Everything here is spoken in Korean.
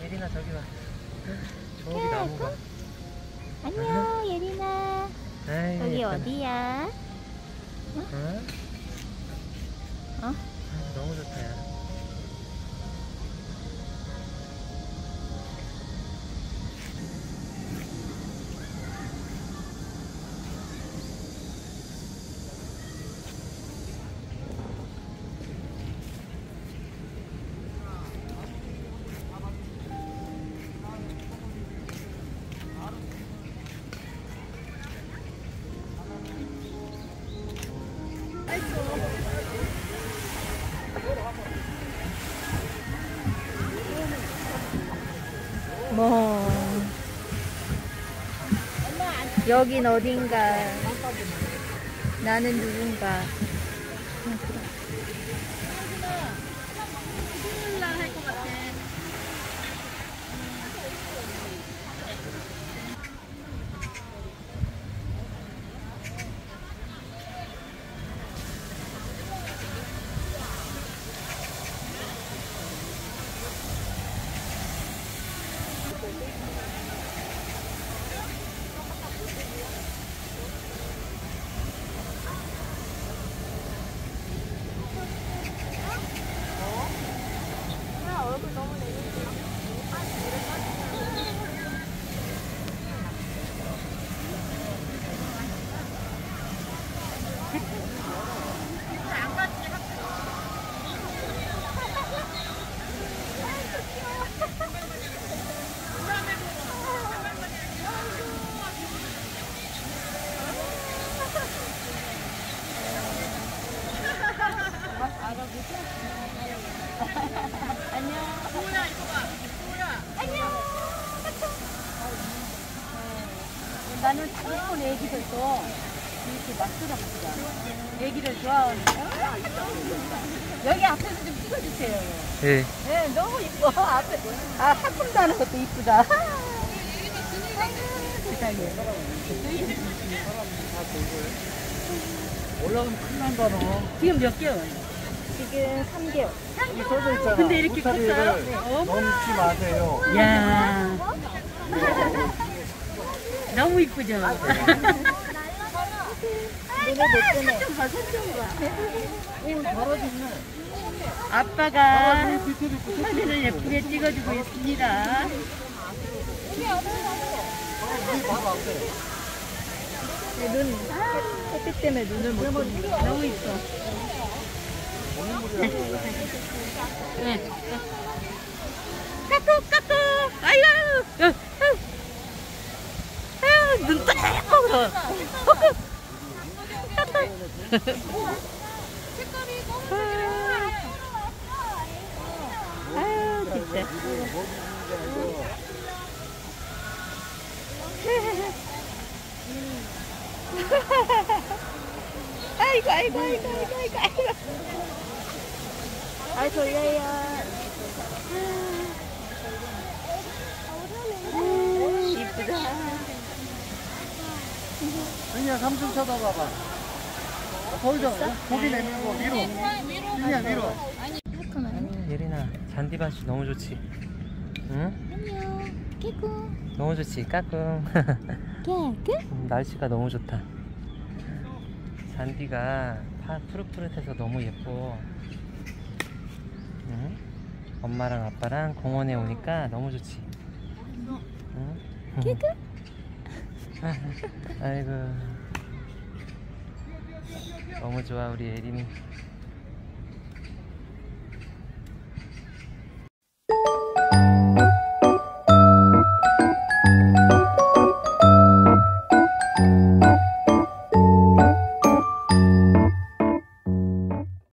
예린아 저기 봐. 저기 나무 봐. 안녕 예린아. 아이, 여기 예쁘네. 어디야? 어? 어? 너무 좋다 야. 뭐 여긴 어딘가 나는 누군가. 안녕. 소야 이거 봐. 소야. 안녕. 나는 예쁜 애기들도 이렇게 막 쓰러붙이자. 애기를 좋아하니까. 여기 앞에서 좀 찍어주세요. 예. 네, 너무 이뻐. 앞에 하품도 하는 것도 이쁘다. 세상에. 올라가면 큰일 난다 너. 지금 몇 개월? 지금 3개월. 저도 있잖아. 근데 이렇게 컸어요? 넘지 마세요. 야 너무 이쁘죠? 눈을 못 뜨네. 좀 봐, 손좀 봐. 잘하셨네. 아빠가 사진을 예쁘게 찍어주고 있습니다. 눈, 햇빛 때문에 눈을 못 뜨네. 너무 이뻐. 네. 까꿍, 까꿍. 아유, 아유, 눈 뜨거워. 아유, 진짜. 아이고, 아이고, 아이고, 아이고, 아이고. 아이, 졸려요. 이쁘다. 그냥 3층 쳐다봐봐. 거기 좀 고기 내밀고 위로. 그냥 위로. 예린아 잔디밭이 너무 좋지. 응? 안녕. 깨꾸. 너무 좋지. 까꿍. 깨꾸. 날씨가 너무 좋다. 잔디가 푸릇푸릇해서 너무 예뻐. 응? 엄마랑 아빠랑 공원에 오니까 너무 좋지. 응? 깨꾸. 아이고 너무 좋아 우리 예린이.